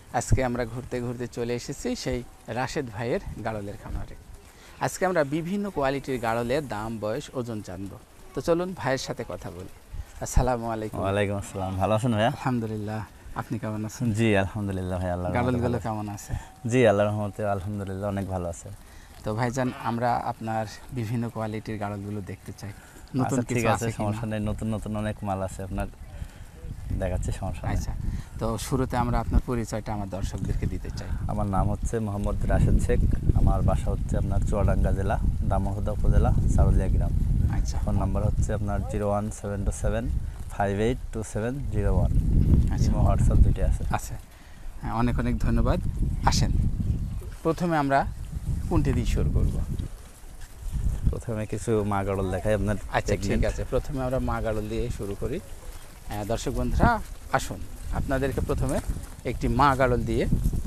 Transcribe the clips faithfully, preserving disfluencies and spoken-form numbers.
আজকে আমরা ঘুরতে ঘুরতে চলে এসেছি সেই রাশেদ ভাইয়ের গাড়লের খামারে। আজকে আমরা বিভিন্ন কোয়ালিটির গাড়লের দাম, বয়স, ওজন জানবো। তো চলুন ভাইয়ের সাথে কথা বলি। আসসালামু আলাইকুম। ওয়ালাইকুম আসসালাম। ভালো আছেন ভাইয়া? আলহামদুলিল্লাহ, আপনি কেমন আছেন? জি আলহামদুলিল্লাহ ভাই, আল্লাহর রহমতে গাড়লগুলো ভালো। কেমন আছে? জি আল্লাহর রহমতে আলহামদুলিল্লাহ অনেক ভালো আছে। তো ভাইজান, আমরা আপনার বিভিন্ন কোয়ালিটির গাড়লগুলো দেখতে চাই। নতুন আচ্ছা, ঠিক কিছু আছে, আছে সমস্যা কিনা? নেই। নতুন নতুন অনেক মাল আছে, আপনার দেখাচ্ছে, সমস্যা নেই। আচ্ছা, তো শুরুতে আমরা আপনার পরিচয়টা আমার দর্শকদেরকে দিতে চাই। আমার নাম হচ্ছে মোহাম্মদ রাশেদ শেখ। আমার বাসা হচ্ছে আপনার চুয়াডাঙ্গা জেলা, দামোহদা উপজেলা, সারুলিয়া গ্রাম। আচ্ছা, ফোন নাম্বার হচ্ছে আপনার zero one seven two seven five eight two seven zero one. আচ্ছা, হোয়াটসঅ্যাপ দুইটাই আছে। আছে। হ্যাঁ, অনেক অনেক ধন্যবাদ। আসেন, প্রথমে আমরা কোনটি দিয়ে শুরু করব? প্রথমে কিছু মা গাড়ল দেখাই আপনার। আচ্ছা, ঠিক আছে, প্রথমে আমরা মা গাড়ল দিয়ে শুরু করি। হ্যাঁ, দর্শক বন্ধুরা আসুন, আপনাদেরকে প্রথমে একটি মা গাড়ল দিয়ে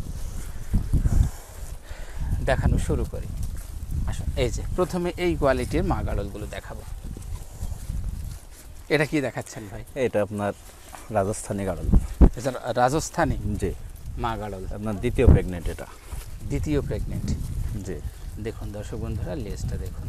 দেখানো শুরু করি। আসুন, এই যে প্রথমে এই কোয়ালিটির মা গাড়লগুলো দেখাবো। এটা কি দেখাচ্ছেন ভাই? এটা আপনার রাজস্থানী গাড়ল। এটা রাজস্থানী জি, মা গাড়ল, আপনার দ্বিতীয় প্রেগনেন্ট এটা। দ্বিতীয় প্রেগনেন্ট। জি, দেখুন দর্শক বন্ধুরা, লেজটা দেখুন,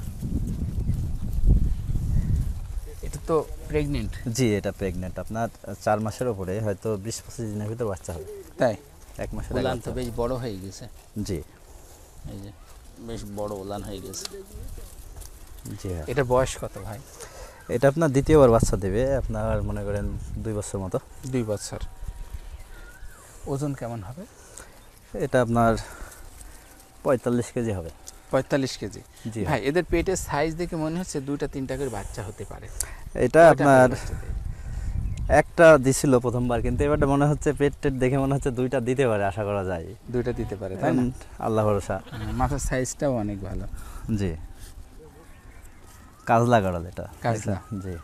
এটা তো প্রেগনেন্ট। জি এটা প্রেগনেন্ট, আপনার চার মাসের ওপরে, হয়তো বিশ পঁচিশ দিনের ভিতর বাচ্চা হবে। তাই? এক মাসের উলান আগে তো বেশ বড় হয়ে গেছে। জি এই যে বেশ বড় উলান হয়ে গেছে। জি হ্যাঁ। এটা বয়স কত ভাই? এটা আপনার দ্বিতীয়বার বাচ্চা দেবে, আপনার মনে করেন দুই বছর মতো। দুই বছর। ওজন কেমন হবে? এটা আপনার পঁয়তাল্লিশ কেজি হবে। পঁয়তাল্লিশ কেজি। জি ভাই, এদের পেটের সাইজ দেখে মনে হচ্ছে দুইটা তিনটা করে বাচ্চা হতে পারে। এটা কয়টা আপনার করে বাচ্চা দেয়? একটা দিছিল প্রথমবার, কিন্তু এবারটা মনে হচ্ছে পেট টেট দেখে মনে হচ্ছে দুইটা দিতে পারে, আশা করা যায়। দুইটা দিতে পারে, তাই না? আল্লাহ ভরসা। হ্যাঁ, মাথার সাইজটাও অনেক ভালো। জি, কাজলা গাড়ল এটা। কাজলা। জি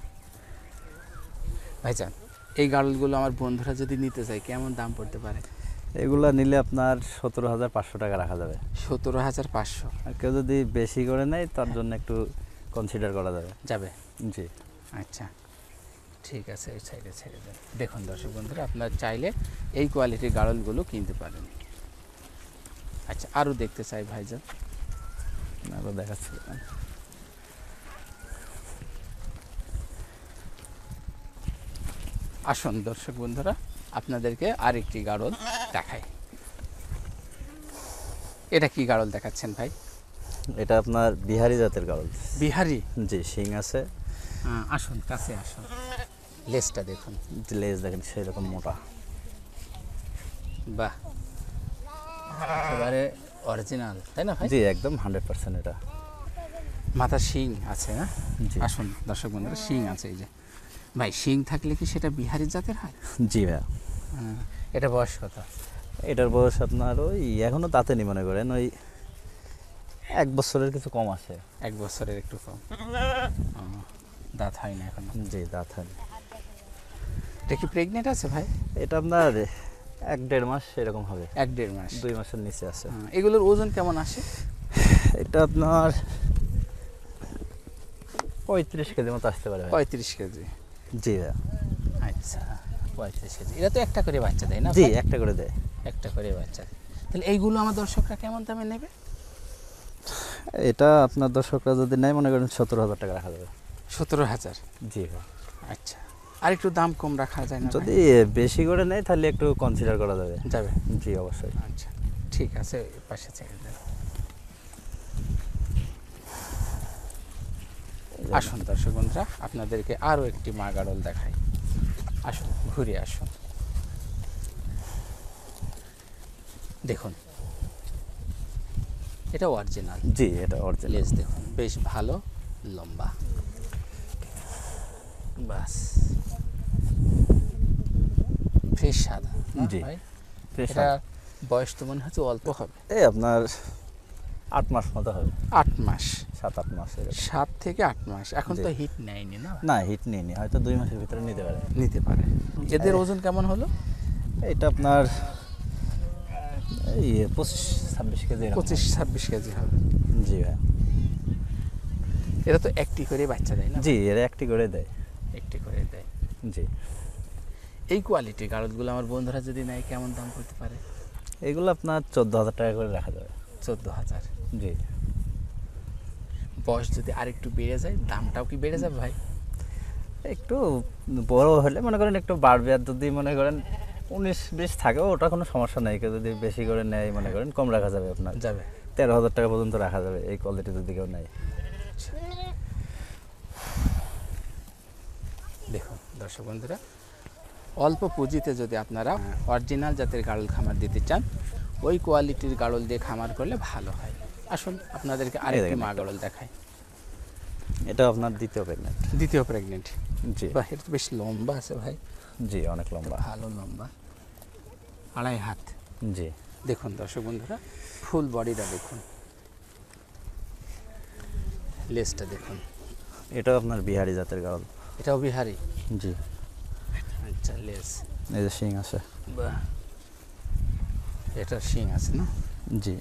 ভাইজান, এই গাড়লগুলো আমার বন্ধুরা যদি নিতে চায় কেমন দাম পড়তে পারে? এগুলা নিলে আপনার সতেরো হাজার পাঁচশো টাকা রাখা যাবে। সতেরো হাজার পাঁচশো। আর কেউ যদি বেশি করে নেয় তার জন্য একটু কনসিডার করা যাবে। যাবে? জি আচ্ছা, ঠিক আছে, ওই সাইডে ছেড়ে দেন। দেখুন দর্শক বন্ধুরা, আপনারা চাইলে এই কোয়ালিটির গাড়লগুলো কিনতে পারেন। আচ্ছা, আরও দেখতে চাই ভাইজান। আরও দেখাচ্ছি। আসুন দর্শক বন্ধুরা, আপনাদেরকে আরেকটি গাড়ল দেখাই। এটা কি গাড়ল দেখাচ্ছেন ভাই? এটা আপনার বিহারি জাতের গাড়ল। বিহারি? জি, শিং আছে। হ্যাঁ, আসুন, কাছে আসুন, লেজটা দেখুন। লেজ দেখেন সেই রকম মোটা। বাহ, একেবারে অরিজিনাল, তাই না ভাই? জি একদম হান্ড্রেড পার্সেন্ট এটা। মাথা শিং আছে না? জি আসুন দর্শক বন্ধুরা, শিং আছে। এই যে ভাই, শিং থাকলে কি সেটা বিহারি জাতের হয়? জি ভাইয়া। হ্যাঁ, এটা বয়স কত? এটার বয়স আপনার ওই এখনো তাতে নি, মনে করেন ওই এক বছরের কিছু কম আছে। এক বছরের একটু কম। ও, দাঁত হয় না এখন? জি দাঁত হয়। এটা কি প্রেগনেন্ট আছে ভাই? এটা আপনার এক দেড় মাস এরকম হবে। এক দেড় মাস। দুই মাসের নিচে আছে। হ্যাঁ, এগুলোর ওজন কেমন আসে? এটা আপনার পঁয়ত্রিশ কেজি মতো আসতে পারে। পঁয়ত্রিশ কেজি। জি ভাইয়া। আচ্ছা, পঁয়ত্রিশ কেজি। এরা তো একটা করে বাচ্চা দেয় না? জি ভাই? একটা করে দেয়। একটা করে বাচ্চা দেয়। তাহলে এইগুলো আমার দর্শকরা কেমন দামে নেবে? এটা আপনার দর্শকরা যদি নেয় মনে করেন সতেরো হাজার টাকা রাখা যাবে। সতেরো হাজার? জি ভাই। আচ্ছা, আর একটু দাম কম রাখা যায় না? যদি বেশি করে নেয় তাহলে একটু কনসিডার করা যাবে। যাবে? জি অবশ্যই। আচ্ছা, ঠিক আছে, পাশে ছেড়ে দেন। আসুন দর্শক বন্ধুরা, আপনাদেরকে আরও একটি মা গাড়ল দেখাই। আসুন, ঘুরে আসুন। দেখুন, এটা অরিজিনাল। জি এটা অরিজিনাল। লেজ দেখুন, বেশ ভালো লম্বা। বাস, ফ্রেশ সাদা। জি, ভাই, ফ্রেশ এটা বয়স তো মনে হচ্ছে অল্প হবে। এই আপনার আট মাস মতো হবে। আট মাস? সাত আট মাস এরকম। সাত থেকে আট মাস। এখন জি। তো হিট নেয়নি না? না হিট নিয়ে হয়তো দুই মাসের ভিতরে নিতে পারে। নিতে পারে। এদের ওজন কেমন হলো? এটা আপনার এই পঁচিশ ছাব্বিশ কেজি এরকম। পঁচিশ ছাব্বিশ কেজি হবে। জি ভাই। এরা তো একটি করে বাচ্চা দেয় না? জি এরা একটি করে দেয়। একটি করে দেয়। জি। এই কোয়ালিটির গাড়লগুলো আমার বন্ধুরা যদি নেয় কেমন দাম পড়তে পারে? এগুলো আপনার চোদ্দো হাজার টাকা করে রাখা যাবে। চোদ্দো হাজার। জি। বয়স যদি আরেকটু বেড়ে যায় দামটাও কি বেড়ে যাবে ভাই? একটু বড় হলে মনে করেন একটু বাড়বে, আর যদি মনে করেন উনিশ বিশ থাকে ওটা কোনো সমস্যা নেই। কেউ যদি বেশি করে নেয় মনে করেন কম রাখা যাবে, আপনার যাবে তেরো হাজার টাকা পর্যন্ত রাখা যাবে এই কোয়ালিটি যদি কেউ নেয়। দেখুন দর্শক বন্ধুরা, অল্প পুঁজিতে যদি আপনারা অরিজিনাল জাতের গাড়ল খামার দিতে চান, ওই কোয়ালিটির গাড়ল দিয়ে খামার করলে ভালো হয়। আসুন আপনাদেরকে আরেকটি মা গাড়ল দেখাই। এটা আপনার দ্বিতীয় প্রেগনেন্ট। দ্বিতীয় প্রেগনেন্ট। জি। বাহ, এটা তো বেশ লম্বা আছে ভাই। জি, অনেক লম্বা, ভালো লম্বা, আড়াই হাত। জি। দেখুন দর্শক বন্ধুরা, ফুল বডিটা দেখুন, লেজটা দেখুন। এটাও আপনার বিহারি জাতের গাড়ল। এটাও বিহারি? জি। আচ্ছা, লেজ, এই যে শিং আছে। বাহ, এটা শিং আছে না? জি।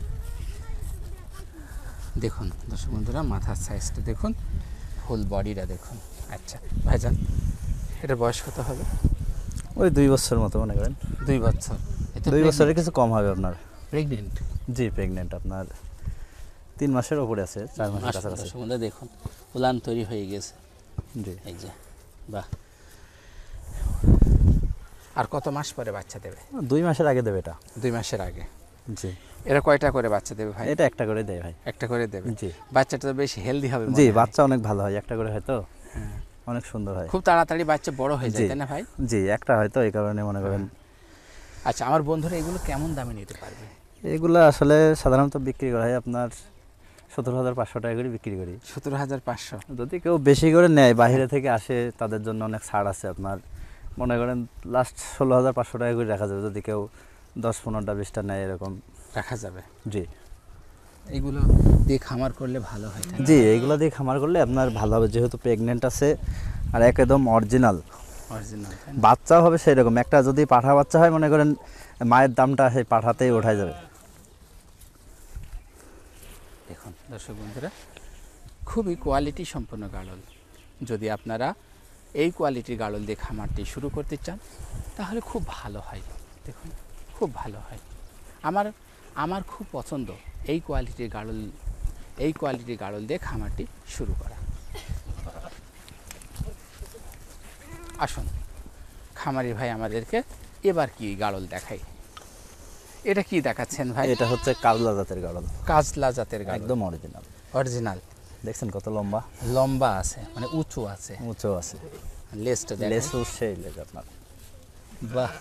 দেখুন দর্শক বন্ধুরা, মাথার সাইজটা দেখুন, ফুল বডিটা দেখুন। আচ্ছা ভাইজান, এটার বয়স কত হবে? ওই দুই বছর মতো মনে করেন। দুই বছর? দুই বছরের কিছু কম হবে আপনার। প্রেগনেন্ট? জি, প্রেগনেন্ট আপনার তিন মাসের ওপরে আছে, চার মাসের কাছাকাছি। দর্শক বন্ধুরা দেখুন, উলান তৈরি হয়ে গেছে। জি। এই যে, বাহ। আর কত মাস পরে বাচ্চা দেবে? দুই মাসের আগে দেবে এটা। দুই মাসের আগে? জি। এরা কয়টা করে বাচ্চা দেবে ভাই? এটা একটা করে দেয় ভাই। একটা করে দেবে? জি। বাচ্চাটা তো বেশ হেলদি হবে? জি, বাচ্চা অনেক ভালো হয়, একটা করে হয়তো অনেক সুন্দর হয়, খুব তাড়াতাড়ি বাচ্চা বড় হয়ে যায়, তাই না ভাই? জি, একটা হয়তো এই কারণে মনে করেন। আচ্ছা, আমার বন্ধুরা এগুলো কেমন দামে নিতে পারবে? এগুলো আসলে সাধারণত বিক্রি করা হয় আপনার সতেরো হাজার পাঁচশো টাকা করে বিক্রি করি। সতেরো হাজার পাঁচশো? যদি কেউ বেশি করে নেয়, বাইরে থেকে আসে, তাদের জন্য অনেক ছাড় আছে আপনার। মনে করেন লাস্ট ষোলো হাজার পাঁচশো টাকা করে রাখা যাবে, যদি কেউ দশ পনেরোটা বিশটা নেয় এরকম রাখা যাবে। জি। এগুলো দিয়ে খামার করলে ভালো হয়? জি, এইগুলো দিয়ে খামার করলে আপনার ভালো হবে, যেহেতু প্রেগনেন্ট আছে আর একদম অরিজিনাল। অরিজিনাল বাচ্চাও হবে সেই রকম। একটা যদি পাঠা বাচ্চা হয় মনে করেন মায়ের দামটা সেই পাঠাতেই ওঠাই যাবে। দেখুন দর্শক বন্ধুরা, খুবই কোয়ালিটি সম্পন্ন গাড়ল। যদি আপনারা এই কোয়ালিটির গাড়ল দিয়ে খামারটি শুরু করতে চান তাহলে খুব ভালো হয়। দেখুন, খুব ভালো হয়। আমার আমার খুব পছন্দ এই কোয়ালিটির গাড়ল, এই কোয়ালিটির গাড়ল দিয়ে খামারটি শুরু করা। আসুন খামারি ভাই আমাদেরকে এবার কি গাড়ল দেখাই। এটা কি দেখাচ্ছেন ভাই? এটা হচ্ছে কাজলা জাতের গাড়ল। কাজলা জাতের গাড়ল? একদম অরিজিনাল। অরিজিনাল। দেখছেন কত লম্বা? লম্বা আছে, মানে উঁচু আছে? উঁচু আছে। লেজটা দেখেন। লেজ সেই লেজ আপনার। বাহ,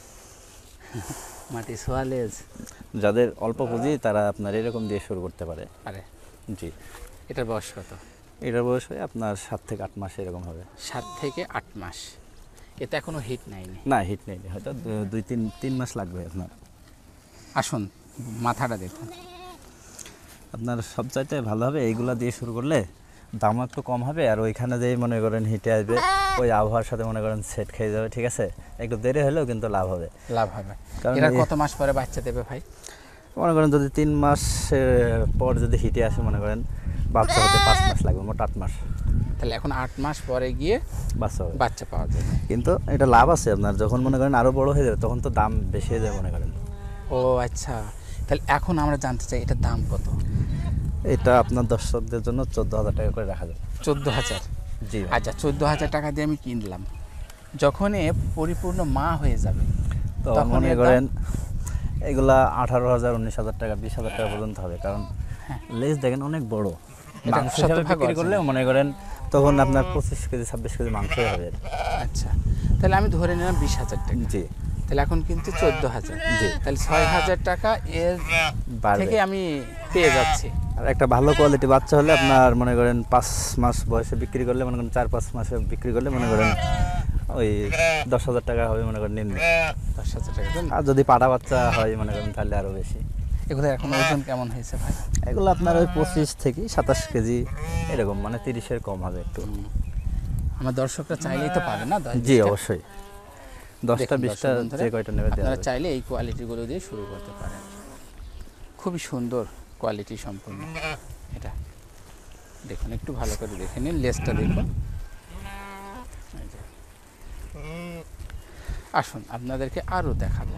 মাটি ছোঁয়া লেজ। যাদের অল্প পুঁজি তারা আপনার এরকম দিয়ে শুরু করতে পারে। আরে জি। এটার বয়স কত? এটার বয়স হয় আপনার সাত থেকে আট মাস এরকম হবে। সাত থেকে আট মাস? এতে এখনো হিট নেয়নি? না, হিট নেই, হয়তো দুই তিন তিন মাস লাগবে আপনার। আসুন মাথাটা দেখুন। আপনার সবচাইতে ভালো হবে এইগুলা দিয়ে শুরু করলে, দামও একটু কম হবে, আর ওইখানে যেই মনে করেন হিটে আসবে ওই আবহাওয়ার সাথে মনে করেন সেট খেয়ে যাবে, ঠিক আছে? একটু দেরি হলেও কিন্তু লাভ হবে। লাভ হবে। কারণ এরা কত মাস পরে বাচ্চা দেবে ভাই? মনে করেন যদি তিন মাস পর যদি হিটে আসে মনে করেন বাচ্চা হতে পাঁচ মাস লাগবে, মোট আট মাস। তাহলে এখন আট মাস পরে গিয়ে বাচ্চা হবে, বাচ্চা পাওয়া যাবে। কিন্তু এটা লাভ আছে আপনার, যখন মনে করেন আরও বড় হয়ে যাবে তখন তো দাম বেশি হয়ে যাবে মনে করেন। ও আচ্ছা, তাহলে এখন আমরা জানতে চাই এটার দাম কত? এটা আপনার দর্শকদের জন্য চোদ্দো হাজার টাকা করে রাখা যাবে। চোদ্দো হাজার? জি। আচ্ছা, চোদ্দো হাজার টাকা দিয়ে আমি কিনলাম, যখন এ পরিপূর্ণ মা হয়ে যাবে তো মনে করেন এগুলা আঠারো হাজার উনিশ হাজার টাকা বিশ হাজার টাকা পর্যন্ত হবে, কারণ লেজ দেখেন অনেক বড়। মাংস হিসাবে বিক্রি করলেও মনে করেন তখন আপনার পঁচিশ কেজি ছাব্বিশ কেজি মাংস হবে। আচ্ছা, তাহলে আমি ধরে নিলাম বিশ হাজার টাকা। জি। তাহলে এখন কিন্তু চোদ্দ হাজার। জি। তাহলে ছয় হাজার টাকা এর থেকে আমি পেয়ে যাচ্ছি। আর একটা ভালো কোয়ালিটি বাচ্চা হলে আপনার মনে করেন পাঁচ মাস বয়সে বিক্রি করলে মনে করেন চার পাঁচ মাসে বিক্রি করলে মনে করেন ওই দশ হাজার টাকা হবে মনে করেন নিম্ন। দশ হাজার টাকা। আর যদি পাটা বাচ্চা হয় মনে করেন তাহলে আরও বেশি। এগুলো এখন ওজন কেমন হয়েছে ভাই? এগুলো আপনার ওই পঁচিশ থেকে সাতাশ কেজি এরকম, মানে তিরিশের কম হবে একটু। আমার দর্শকরা চাইলেই তো পাবে না? জি অবশ্যই, দশটা বিশটা যে কয়টা নেবে আপনারা চাইলে এই কোয়ালিটিগুলো দিয়ে শুরু করতে পারেন। খুবই সুন্দর কোয়ালিটি সম্পূর্ণ এটা। দেখুন একটু ভালো করে দেখে নিন, লেজটা দেখুন। আসুন আপনাদেরকে আরও দেখাবো।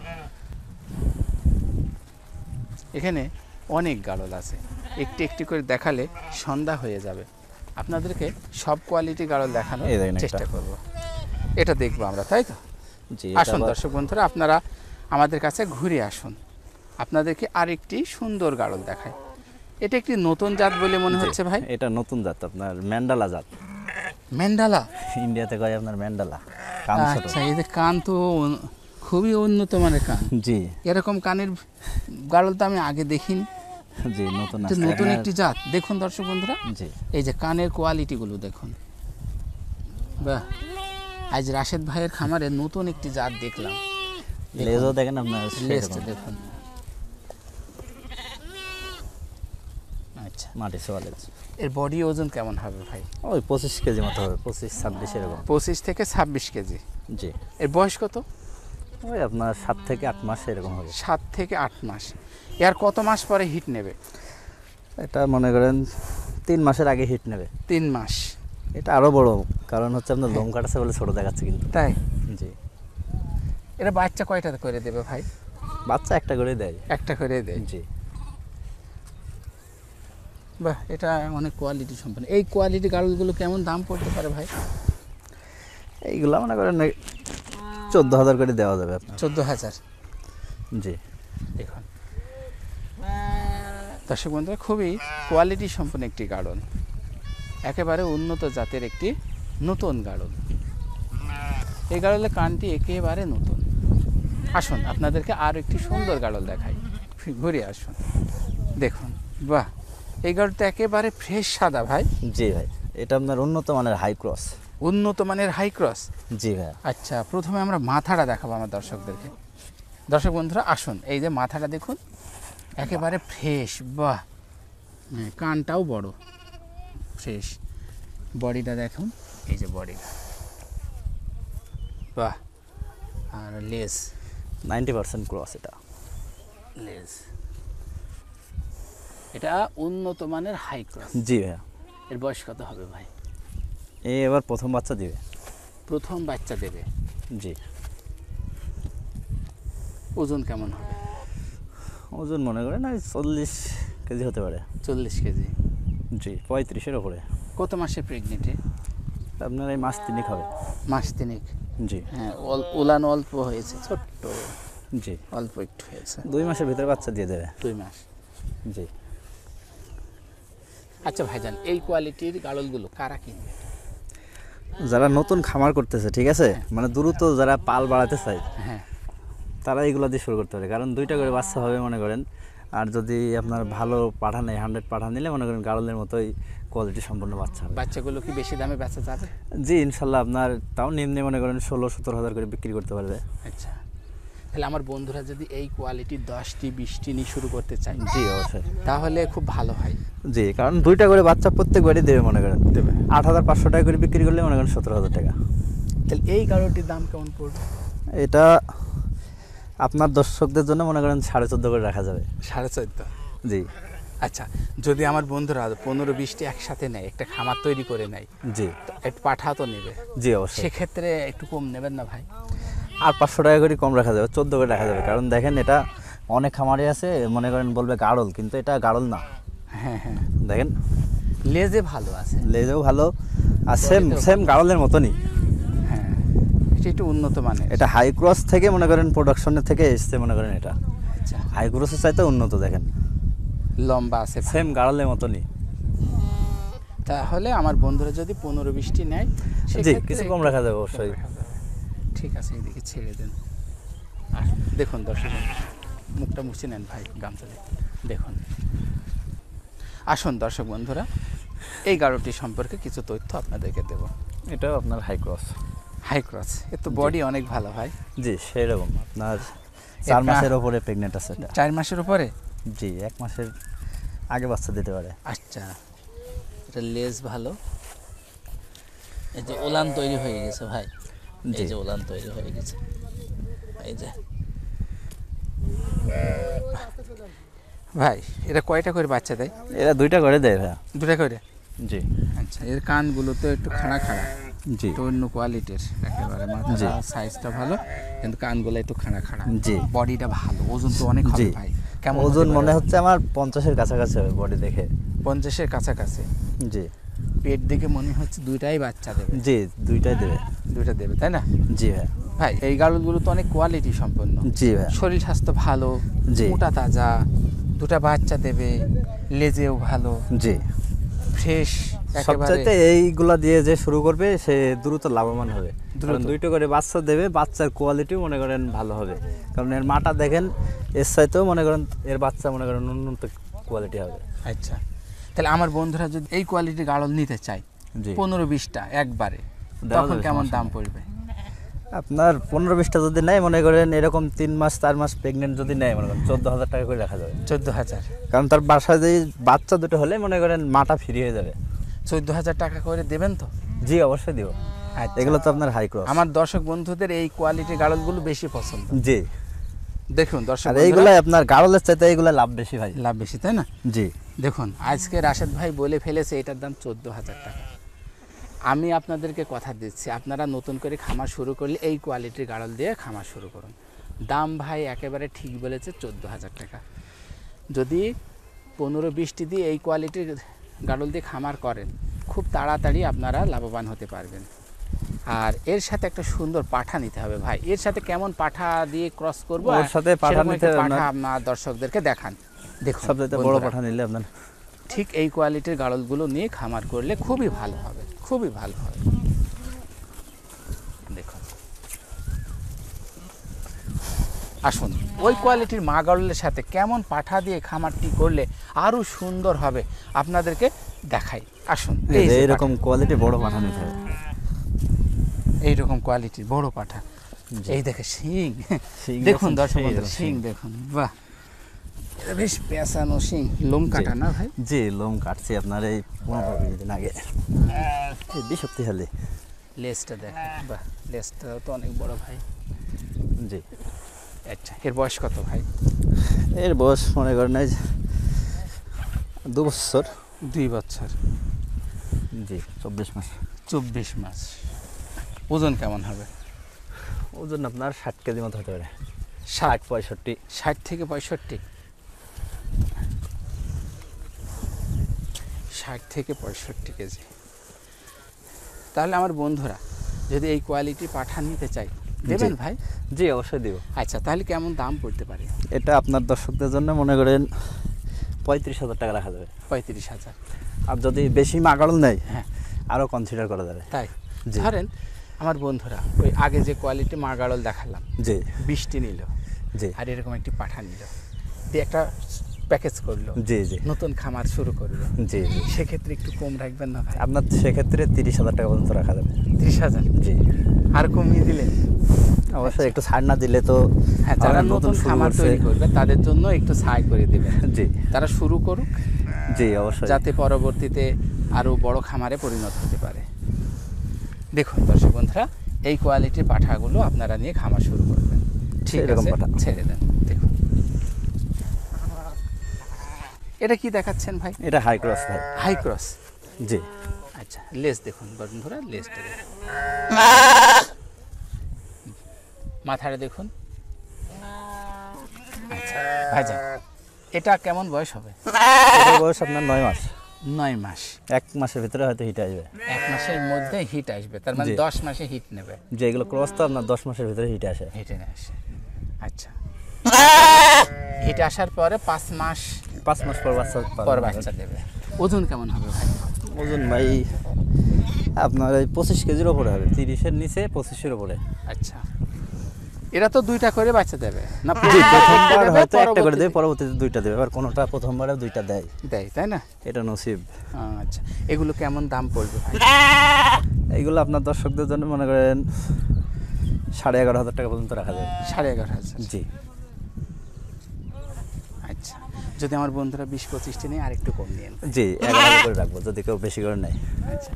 এখানে অনেক গাড়ল আছে, একটি একটি করে দেখালে সন্ধ্যা হয়ে যাবে। আপনাদেরকে সব কোয়ালিটি গাড়ল দেখানোর এই দেখেন একটা। চেষ্টা করব। এটা দেখবো আমরা, তাই তো? জি, আসুন দর্শক বন্ধুরা, আপনারা আমাদের কাছে ঘুরে আসুন, আপনাদেরকে আরেকটি সুন্দর গাড়ল দেখায়। এটা একটি নতুন জাত বলে মনে হচ্ছে ভাই। এটা নতুন জাত, আপনার ম্যান্ডালা জাত। ম্যান্ডালা? ইন্ডিয়াতে কয় আপনার ম্যান্ডালা, কান ছোট। আচ্ছা, এই যে কান তো খুবই উন্নত মানের কান। জি এরকম কানের গাড়ল তো আমি আগে দেখিনি। জি, নতুন এটা আসছে নতুন আপনার। একটি জাত। দেখুন দর্শক বন্ধুরা, জি, এই যে কানের কোয়ালিটিগুলো দেখুন। বাহ, আজ রাশেদ ভাইয়ের খামারে নতুন একটি জাত দেখলাম। লেজও দেখেন আপনার, লেজটা সেরকম। দেখুন। আচ্ছা, মাটি সোয়ালেজ। এর বডি ওজন কেমন হবে ভাই? ওই পঁচিশ কেজি মতো হবে, পঁচিশ ছাব্বিশ এরকম। পঁচিশ থেকে ছাব্বিশ কেজি। জি, এর বয়স কত? ওই আপনার সাত থেকে আট মাস এরকম হবে। সাত থেকে আট মাস। এর কত মাস পরে হিট নেবে? এটা মনে করেন তিন মাসের আগে হিট নেবে। তিন মাস। এটা আরো বড়, কারণ হচ্ছে আপনার লোম কাটাছে বলে ছোট দেখাচ্ছে কিন্তু। তাই? জি। এরা বাচ্চা কয়টা করে দেবে ভাই? বাচ্চা একটা করে দেয়। একটা করে দেয়। জি। বাহ, এটা অনেক কোয়ালিটি সম্পন্ন। এই কোয়ালিটি গাড়লগুলো কেমন দাম পড়তে পারে ভাই? এইগুলা মনে করেন চোদ্দ হাজার করে দেওয়া যাবে আপনার। চোদ্দ হাজার। জি। দেখুন দর্শক বন্ধুরা, খুবই কোয়ালিটি সম্পন্ন একটি গাড়ল, একেবারে উন্নত জাতের একটি নতুন গাড়ল। এই গাড়লের কানটি একেবারে নতুন। আসুন আপনাদেরকে আরও একটি সুন্দর গাড়ল দেখাই, ঘুরে আসুন। দেখুন, বাহ, এই গাড়লটা একেবারে ফ্রেশ সাদা ভাই। জি ভাই, এটা আপনার উন্নত মানের হাই ক্রস। উন্নত মানের হাই ক্রস। জি ভাই। আচ্ছা, প্রথমে আমরা মাথাটা দেখাবো আমার দর্শকদেরকে। দর্শক বন্ধুরা আসুন, এই যে মাথাটা দেখুন, একেবারে ফ্রেশ। বাহ, হ্যাঁ, কানটাও বড়, ফ্রেশ। বডিটা দেখুন, এই যে বডিটা, বাহ। আর লেজ, নাইনটি পার্সেন্ট ক্রস এটা। লেজ এটা উন্নত মানের হাই ক্রস। জি ভাইয়া। এর বয়স কত হবে ভাই? এই এবার প্রথম বাচ্চা দিবে। প্রথম বাচ্চা দেবে। জি। ওজন কেমন হবে? ওজন মনে করেন ওই চল্লিশ কেজি হতে পারে। চল্লিশ কেজি। জি, পঁয়ত্রিশের ওপরে। কত মাসে প্রেগনেন্টে? আপনার এই মাস তিনিক হবে। মাস তিনেক। জি। হ্যাঁ, উলান অল্প হয়েছে, ছোট্ট, জি, অল্প একটু হয়েছে। দুই মাসের ভিতরে বাচ্চা দিয়ে দেবে। দুই মাস। জি। আচ্ছা ভাইজান, এই কোয়ালিটির গাড়লগুলো কারা কিনবে? যারা নতুন খামার করতেছে, ঠিক আছে, মানে দ্রুত যারা পাল বাড়াতে চায়, হ্যাঁ, তারা এইগুলো দিয়ে শুরু করতে পারে। কারণ দুইটা করে বাচ্চা হবে মনে করেন, আর যদি আপনার ভালো পাঠা নেই, হান্ড্রেড পাঠা নিলে মনে করেন গাড়লের মতোই কোয়ালিটি সম্পন্ন বাচ্চা হবে। বাচ্চাগুলো কি বেশি দামে বেচা যাবে? জি ইনশাল্লাহ, আপনার তাও নিম্নে মনে করেন ষোলো সতেরো হাজার করে বিক্রি করতে পারবে। আচ্ছা, তাহলে আমার বন্ধুরা যদি এই কোয়ালিটির দশটি বিশটি নিয়ে শুরু করতে চায়, জি অবশ্যই, তাহলে খুব ভালো হয়। জি, কারণ দুইটা করে বাচ্চা প্রত্যেকবারই দেবে মনে করেন, দেবে আট হাজার পাঁচশো টাকা করে বিক্রি করলে মনে করেন সতেরো হাজার টাকা। তাহলে এই গাড়লটির দাম কেমন পড়বে? এটা আপনার দর্শকদের জন্য মনে করেন সাড়ে চোদ্দো করে রাখা যাবে। সাড়ে চোদ্দ। জি। আচ্ছা, যদি আমার বন্ধুরা পনেরো বিশটি একসাথে নেয়, একটা খামার তৈরি করে নেয়, জি, একটু পাঠা তো নেবে, জি অবশ্যই, সেক্ষেত্রে একটু কম নেবেন না ভাই? আর পাঁচশো টাকা করে কম রাখা যাবে, চোদ্দো করে রাখা যাবে। কারণ দেখেন এটা অনেক খামারে আছে মনে করেন বলবে গাড়ল, কিন্তু এটা গাড়ল না। হ্যাঁ হ্যাঁ, দেখেন লেজে ভালো আছে, লেজেও ভালো, আর সেম সেম গাড়লের মতনই। হ্যাঁ, এটা একটু উন্নত মানের। এটা হাই ক্রস থেকে মনে করেন প্রোডাকশনের থেকে এসছে মনে করেন, এটা আচ্ছা, হাই ক্রসের চাইতে উন্নত। দেখেন লম্বা আছে, সেম গাড়লের মতনই। তাহলে আমার বন্ধুরা যদি পনেরো বিশটি নেয়, জি, সেক্ষেত্রে কিছু কম রাখা যাবে অবশ্যই। ঠিক আছে, এদিকে ছেড়ে দেন। আর দেখুন দর্শক, মুখটা মুছে নেন ভাই, গামছা দিয়ে দেখুন। আসুন দর্শক বন্ধুরা, এই গাড়লটি সম্পর্কে কিছু তথ্য আপনাদেরকে দেব। এটাও আপনার হাই ক্রস। হাই ক্রস, এর তো বডি অনেক ভালো ভাই। জি, সেরকম আপনার চার মাসের ওপরে প্রেগনেন্ট আছে এটা। চার মাসের উপরে? জি, এক মাসের আগে বাচ্চা দিতে পারে। আচ্ছা, এটা লেজ ভালো। এই যে ওলান তৈরি হয়ে গেছে ভাই, এই যে ওলান তৈরি হয়ে গেছে, এই যে ভাই। এটা কয়টা করে বাচ্চা দেয়? এরা দুইটা করে দেয় ভাইয়া। দুটা করে? জি। আচ্ছা, এর কানগুলো তো একটু খাড়া খাড়া। জি তো অন্য কোয়ালিটির একেবারে, মাথাটা সাইজটা ভালো কিন্তু কানগুলো একটু খাড়া খাড়া। জি বডিটা ভালো, ওজন তো অনেক হবে ভাই। কেমন ওজন মনে হচ্ছে আমার পঞ্চাশের কাছাকাছি হবে বডি দেখে। পঞ্চাশের কাছাকাছি। জি পেট দেখে মনে হচ্ছে দুইটাই বাচ্চা দেবে। জি দুইটাই দেবে। দুইটা দেবে তাই না? জি ভাই। ভাই এই গাড়লগুলো তো অনেক কোয়ালিটি সম্পন্ন। জি ভাই। শরীর স্বাস্থ্য ভালো, জি মোটা তাজা, দুটা বাচ্চা দেবে, লেজেও ভালো, জি ফ্রেশ একেবারে। সবচাইতে এইগুলা দিয়ে যে শুরু করবে সে দ্রুত লাভবান হবে, কারণ দুইটা করে বাচ্চা দেবে, বাচ্চার কোয়ালিটিও মনে করেন ভালো হবে, কারণ এর মাটা দেখেন এর চাইতেও মনে করেন এর বাচ্চা মনে করেন উন্নত কোয়ালিটি হবে। আচ্ছা, তাহলে আমার বন্ধুরা যদি এই কোয়ালিটির গাড়ল নিতে চায় জি পনেরো বিশটা একবারে, তখন কেমন দাম পড়বে? আপনার পনেরো বিশটা যদি নেয় মনে করেন এরকম তিন মাস চার মাস প্রেগনেন্ট যদি নেয় মনে করেন চোদ্দ হাজার টাকা করে রাখা যাবে। চোদ্দ হাজার? কারণ তার বাসায় যে বাচ্চা দুটো হলে মনে করেন মাটা ফ্রি হয়ে যাবে। চোদ্দ হাজার টাকা করে দেবেন তো? জি অবশ্যই দিব। আচ্ছা, এগুলো তো আপনার হাই ক্রস। আমার দর্শক বন্ধুদের এই কোয়ালিটির গাড়লগুলো বেশি পছন্দ। জি দেখুন দর্শক, আর এইগুলাই আপনার গাড়লের চাইতে এইগুলা লাভ বেশি ভাই। লাভ বেশি তাই না? জি দেখুন আজকে রাশেদ ভাই বলে ফেলেছে এটার দাম চোদ্দ হাজার টাকা। আমি আপনাদেরকে কথা দিচ্ছি, আপনারা নতুন করে খামার শুরু করলে এই কোয়ালিটির গাড়ল দিয়ে খামার শুরু করুন। দাম ভাই একেবারে ঠিক বলেছে, চোদ্দো হাজার টাকা। যদি পনেরো বিশটি দিয়ে এই কোয়ালিটির গাড়ল দিয়ে খামার করেন খুব তাড়াতাড়ি আপনারা লাভবান হতে পারবেন। আর এর সাথে একটা সুন্দর পাঠা নিতে হবে ভাই। এর সাথে কেমন পাঠা দিয়ে ক্রস করবো, ওর সাথে পাঠা নিতে হবে, পাঠা আপনার দর্শকদেরকে দেখান। দেখুন সবচেয়ে বড় পাঠা নিলে আপনার ঠিক এই কোয়ালিটির গাড়লগুলো নিয়ে খামার করলে খুবই ভালো হবে, খুবই ভালো হবে। দেখুন আসুন ওই কোয়ালিটির মা গাড়লের সাথে কেমন পাঠা দিয়ে খামারটি করলে আরো সুন্দর হবে আপনাদেরকে দেখাই। আসুন এইরকম কোয়ালিটি বড় পাঠা নিতে হবে, এইরকম কোয়ালিটির বড় পাঠা। এই দেখে শিং দেখুন দর্শক, শিং দেখুন, বাহ বেশ পেঁচানো শিং। লোম কাটা না ভাই? জি লোম কাটছি আপনার এই পনেরো বিশ দিন আগে, বেশ শক্তিশালী। লেজটা দেখেন, বাহ লেজটা তো অনেক বড় ভাই। জি আচ্ছা, এর বয়স কত ভাই? এর বয়স মনে করেন দু বছর। দুই বছর? জি চব্বিশ মাস। চব্বিশ মাস। ওজন কেমন হবে? ওজন আপনার ষাট কেজি মতো হতে পারে। ষাট পঁয়ষট্টি। ষাট থেকে পঁয়ষট্টি? ষাট থেকে পঁয়ষট্টি কেজি। তাহলে আমার বন্ধুরা যদি এই কোয়ালিটি পাঠা নিতে চাই দেবেন ভাই? জি অবশ্যই দেব। আচ্ছা, তাহলে কেমন দাম পড়তে পারে? এটা আপনার দর্শকদের জন্য মনে করেন পঁয়ত্রিশ হাজার টাকা রাখা যাবে। পঁয়ত্রিশ হাজার? আর যদি বেশি মাগাড়ল নেয় হ্যাঁ আরও কনসিডার করা যাবে। তাই? ধরেন আমার বন্ধুরা ওই আগে যে কোয়ালিটি মা গাড়ল দেখালাম, জি বৃষ্টি নিল, জি আর এরকম একটি পাঠা নিল, দিয়ে একটা প্যাকেজ করলো, জি জি নতুন খামার শুরু করলো, জি জি সেক্ষেত্রে একটু কম রাখবেন না ভাই? আপনার সেক্ষেত্রে তিরিশ হাজার টাকা পর্যন্ত রাখা যাবে। তিরিশ হাজার? জি। আর কমিয়ে দিলে? অবশ্যই একটু ছাড় না দিলে তো, হ্যাঁ যারা নতুন খামার তৈরি করবে তাদের জন্য একটু ছাড় করে দেবেন। জি তারা শুরু করুক, জি অবশ্যই, যাতে পরবর্তীতে আরও বড় খামারে পরিণত হতে পারে। দেখুন দর্শক বন্ধুরা, এই কোয়ালিটির পাঠাগুলো আপনারা নিয়ে খামার শুরু করবেন। ঠিক আছে, ছেড়ে দেন। দেখুন এটা কি দেখাচ্ছেন ভাই? এটা হাই ক্রস ভাই। High cross? জি। আচ্ছা, লেজ দেখুন বন্ধুরা, লেজটা দেখুন, মাথাটা দেখুন। আচ্ছা ভাইজান, এটা কেমন বয়স হবে? এটা বয়স আপনার নয় মাস। নয় মাস? এক মাসের ভিতরে হয়তো হিট আসবে। এক মাসের মধ্যে হিট আসবে, তার মানে দশ মাসে হিট নেবে? যে এগুলো ক্রস তো আপনার দশ মাসের ভিতরে হিট আসে। হিটে আসে, আচ্ছা। হিট আসার পরে পাঁচ মাস পাঁচ মাস পর বাচ্চা পর বাচ্চা দেবে। ওজন কেমন হবে ভাই? ওজন ভাই আপনার এই পঁচিশ কেজির ওপরে হবে, তিরিশের নিচে পঁচিশের ওপরে। আচ্ছা, এরা তো দুইটা করে বাচ্চা দেবে না? প্রথমবার হয়তো একটা করে দেবে, পরবর্তীতে দুইটা দেবে, আবার কোনোটা প্রথমবারে দুইটা দেয় দেয় তাই না? এটা নসিব। আচ্ছা, এগুলো কেমন দাম পড়বে ভাই? এইগুলো আপনার দর্শকদের জন্য মনে করেন সাড়ে এগারো হাজার টাকা পর্যন্ত রাখা যাবে। সাড়ে এগারো হাজার? জি। আচ্ছা, যদি আমার বন্ধুরা বিশ পঁচিশটি নেই আর একটু কম নিয়ে? জি, এগারো হাজার করে রাখবো যদি কেউ বেশি করে নেয়। আচ্ছা,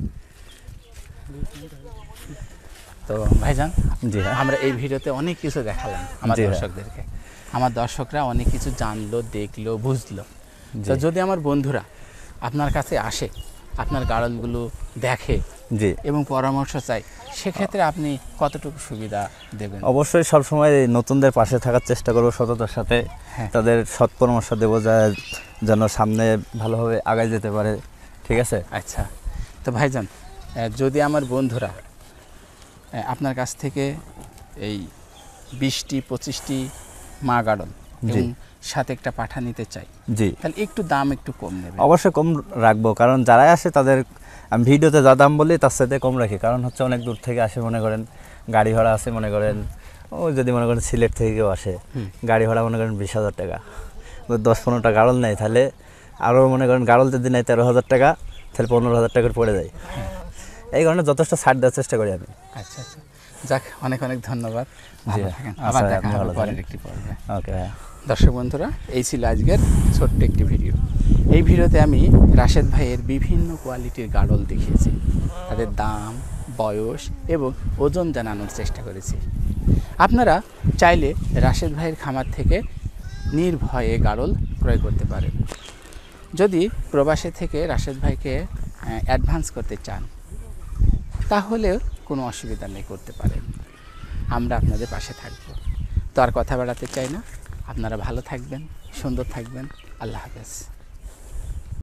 তো ভাইজান জি হ্যাঁ, আমরা এই ভিডিওতে অনেক কিছু দেখালাম আমার দর্শকদেরকে। আমার দর্শকরা অনেক কিছু জানলো, দেখলো, বুঝলো। তো যদি আমার বন্ধুরা আপনার কাছে আসে, আপনার গাড়লগুলো দেখে, জি এবং পরামর্শ চাই, সেক্ষেত্রে আপনি কতটুকু সুবিধা দেবেন? অবশ্যই সবসময় নতুনদের পাশে থাকার চেষ্টা করবো সততার সাথে, হ্যাঁ। তাদের তাদের সৎ পরামর্শ দেবো যা যেন সামনে ভালোভাবে আগায় যেতে পারে। ঠিক আছে। আচ্ছা, তো ভাইজান, আহ, যদি আমার বন্ধুরা আহ, আপনার কাছ থেকে এই বিশটি পঁচিশটি মা গাড়ল এবং সাথে একটা পাঠা নিতে চাই, জি তাহলে একটু দাম একটু কম নেবে? অবশ্যই কম রাখবো, কারণ যারাই আসে তাদের আমি ভিডিওতে যা দাম বলি তার সাথে কম রাখি, কারণ হচ্ছে অনেক দূর থেকে আসে, মনে করেন গাড়ি ভাড়া আছে, মনে করেন ও যদি মনে করেন সিলেট থেকে কেউ আসে, গাড়ি ভাড়া মনে করেন বিশ হাজার টাকা, দশ পনেরোটা গাড়ল নেয়, তাহলে আরও মনে করেন গাড়ল যদি নেয় তেরো হাজার টাকা, তাহলে পনেরো হাজার টাকার পড়ে যায়। এই কারণে যথেষ্ট ছাড় দেওয়ার চেষ্টা করি আমি। আচ্ছা আচ্ছা, যাক, অনেক অনেক ধন্যবাদ। জি, ভালো থাকেন। আচ্ছা, আবার দেখা আপনি হবে ভালো পরের থাকেন। একটি পর্বে। ওকে ভাইয়া। দর্শক বন্ধুরা, এই ছিল আজকের ছোট্ট একটি ভিডিও। এই ভিডিওতে আমি রাশেদ ভাইয়ের বিভিন্ন কোয়ালিটির গাড়ল দেখিয়েছি, তাদের দাম, বয়স এবং ওজন জানানোর চেষ্টা করেছি। আপনারা চাইলে রাশেদ ভাইয়ের খামার থেকে নির্ভয়ে গাড়ল ক্রয় করতে পারেন। যদি প্রবাসে থেকে রাশেদ ভাইকে অ্যাডভান্স করতে চান, তাহলেও কোনো অসুবিধা নেই, করতে পারেন। আমরা আপনাদের পাশে থাকব। তো আর কথা বাড়াতে চাই না, আপনারা ভালো থাকবেন, সুন্দর থাকবেন। আল্লাহ হাফেজ।